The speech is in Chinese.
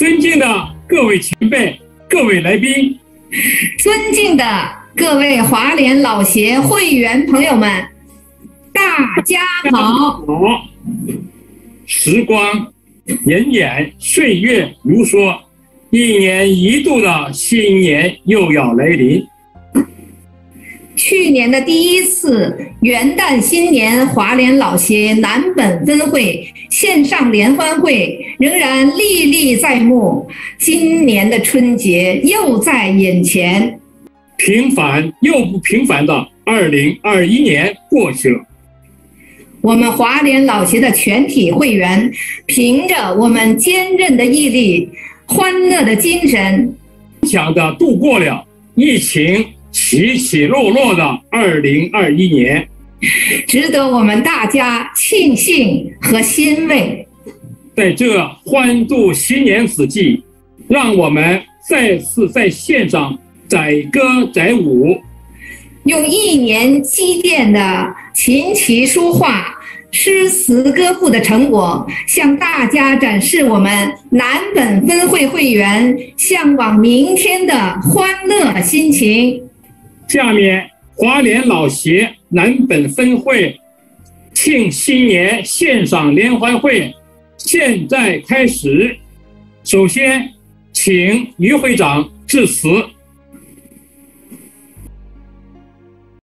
尊敬的各位前辈、各位来宾， 尊敬的各位华联老协会员朋友们，大家好。 时光荏苒，岁月如梭，一年一度的新年又要来临。 去年的第一次元旦新年华联老协南本分会线上联欢会仍然历历在目，今年的春节又在眼前。 平凡又不平凡的2021年过去了， 我们华联老协的全体会员凭着我们坚韧的毅力、欢乐的精神， 强地度过了疫情起起落落的2021年， 值得我们大家庆幸和欣慰。 在这欢度新年之际，让我们再次在线上载歌载舞， 用一年积淀的琴棋书画、诗词歌赋的成果，向大家展示我们南本分会会员向往明天的欢乐心情。 下面华联老协南本分会庆新年线上联欢会现在开始。首先，请于会长致辞。